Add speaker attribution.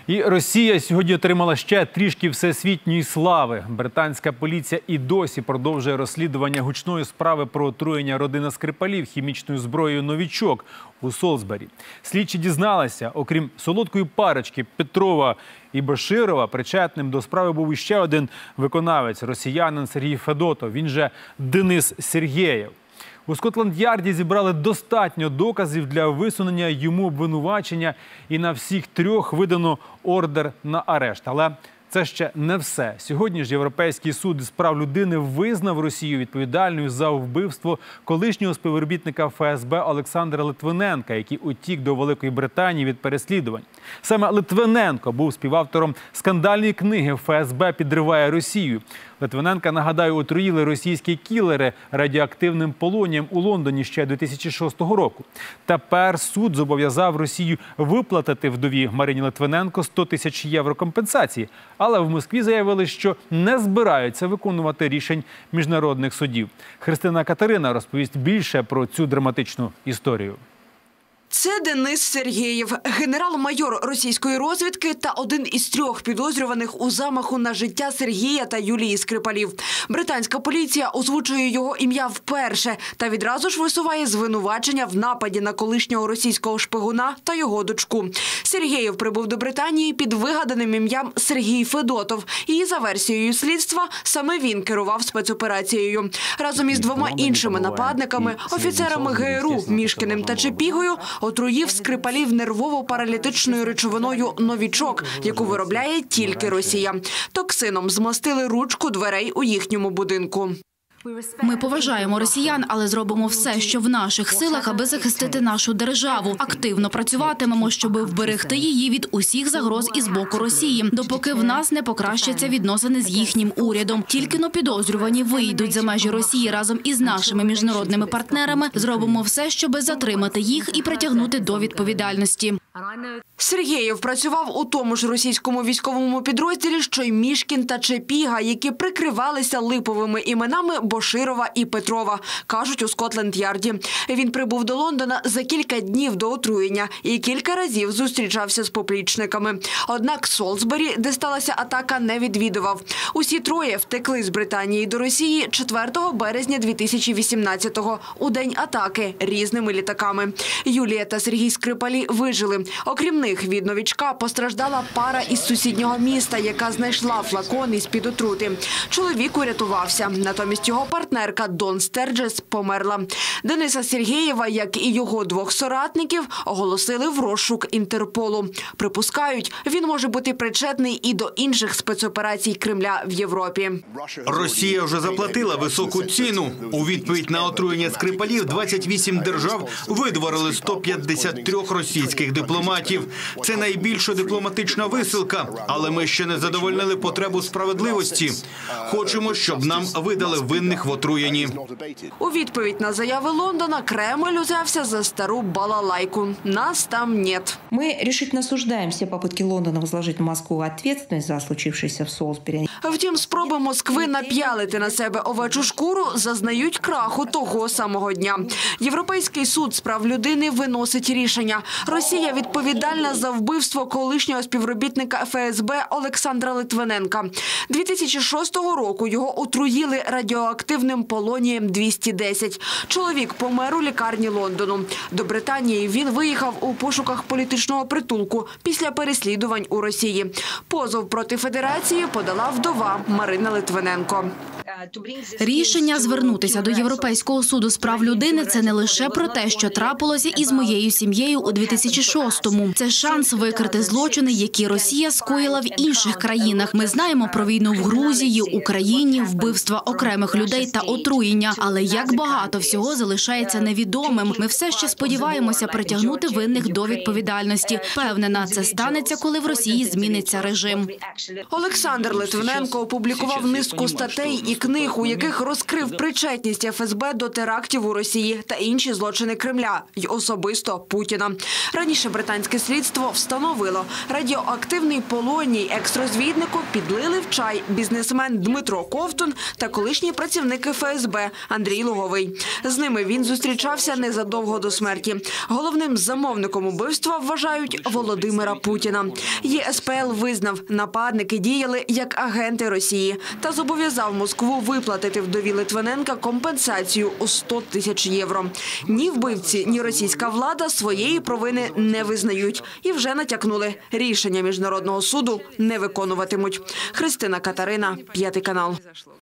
Speaker 1: І Росія сьогодні отримала ще трішки всесвітньої слави. Британська поліція і досі продовжує розслідування гучної справи про отруєння родини Скрипалів хімічною зброєю «Новічок» у Солсбері. Слідчі дізналися, окрім солодкої парочки Петрова і Баширова, причетним до справи був іще один виконавець – росіянин Сергій Федотов, він же Денис Сергєєв. У Скотланд-Ярді зібрали достатньо доказів для висунення йому обвинувачення і на всіх трьох видано ордер на арешт. Але це ще не все. Сьогодні ж Європейський суд з прав людини визнав Росію відповідальною за вбивство колишнього співробітника ФСБ Олександра Литвиненка, який утік до Великої Британії від переслідувань. Саме Литвиненко був співавтором скандальної книги «ФСБ підриває Росію». Литвиненка, нагадаю, отруїли російські кілери радіоактивним полонієм у Лондоні ще 2006 року. Тепер суд зобов'язав Росію виплатити вдові Марині Литвиненко 100 тисяч євро компенсації. Але в Москві заявили, що не збираються виконувати рішень міжнародних судів. Христина Катерина розповість більше про цю драматичну історію.
Speaker 2: Це Денис Сергєєв, генерал-майор російської розвідки та один із трьох підозрюваних у замаху на життя Сергія та Юлії Скрипалів. Британська поліція озвучує його ім'я вперше та відразу ж висуває звинувачення в нападі на колишнього російського шпигуна та його дочку. Сергєєв прибув до Британії під вигаданим ім'ям Сергій Федотов. І за версією слідства, саме він керував спецоперацією. Разом із двома іншими нападниками, офіцерами ГРУ Мішкіним та Чепігою, отруїв Скрипалів нервово-паралітичною речовиною «Новічок», яку виробляє тільки Росія. Токсином змастили ручку дверей у їхньому будинку.
Speaker 3: Ми поважаємо росіян, але зробимо все, що в наших силах, аби захистити нашу державу. Активно працюватимемо, щоб вберегти її від усіх загроз із боку Росії, допоки в нас не покращаться відносини з їхнім урядом. Тільки-но підозрювані вийдуть за межі Росії разом із нашими міжнародними партнерами. Зробимо все, щоб затримати їх і притягнути до відповідальності.
Speaker 2: Сергєєв працював у тому ж російському військовому підрозділі, що й Мішкін та Чепіга, які прикривалися липовими іменами Баширова і Петрова, кажуть у Скотланд-Ярді. Він прибув до Лондона за кілька днів до отруєння і кілька разів зустрічався з поплічниками. Однак Солсбері, де сталася атака, не відвідував. Усі троє втекли з Британії до Росії 4 березня 2018-го, у день атаки, різними літаками. Юлія та Сергій Скрипалі вижили. Окрім них, від «Новічка» постраждала пара із сусіднього міста, яка знайшла флакон із-під отрути. Чоловік урятувався. Натомість його партнерка Дон Стерджес померла. Дениса Сергєєва, як і його двох соратників, оголосили в розшук Інтерполу. Припускають, він може бути причетний і до інших спецоперацій Кремля в Європі.
Speaker 4: Росія вже заплатила високу ціну. У відповідь на отруєння Скрипалів 28 держав видворили 153 російських дипломатів. Це найбільша дипломатична висилка, але ми ще не задовольнили потребу справедливості. Хочемо, щоб нам видали винних в отруєнні.
Speaker 2: У відповідь на заяви Лондона Кремль узявся за стару балалайку. Нас там нет.
Speaker 5: Мы решительно осуждаем все попытки Лондона возложить на Москву ответственность за случившееся в Солсбері.
Speaker 2: Втім, спроби Москви нап'ялити на себе овечу шкуру зазнають краху того самого дня. Європейський суд з прав людини виносить рішення. Росія відповідальна за вбивство колишнього співробітника ФСБ Олександра Литвиненка. 2006 року його отруїли радіоактивним полонієм 210. Чоловік помер у лікарні Лондону. До Британії він виїхав у пошуках політичного притулку після переслідувань у Росії. Позов проти Федерації подала вдова Марина Литвиненко.
Speaker 3: Рішення звернутися до Європейського суду з прав людини – це не лише про те, що трапилося із моєю сім'єю у 2006-му. Це шанс викрити злочини, які Росія скоїла в інших країнах. Ми знаємо про війну в Грузії, Україні, вбивства окремих людей та отруєння. Але як багато всього залишається невідомим. Ми все ще сподіваємося притягнути винних до відповідальності. Впевнена, це станеться, коли в Росії зміниться режим.
Speaker 2: Олександр Литвиненко опублікував низку статей і книг книг, у яких розкрив причетність ФСБ до терактів у Росії та інші злочини Кремля й особисто Путіна. Раніше британське слідство встановило, радіоактивний полоній екс-розвіднику підлили в чай бізнесмен Дмитро Ковтун та колишній працівник ФСБ Андрій Луговий. З ними він зустрічався незадовго до смерті. Головним замовником убивства вважають Володимира Путіна. ЄСПЛ визнав, нападники діяли як агенти Росії та зобов'язав Москву виплатити вдові Литвиненка компенсацію у 100 тисяч євро. Ні вбивці, ні російська влада своєї провини не визнають і вже натякнули – рішення Міжнародного суду не виконуватимуть. Христина Катерина, 5 канал.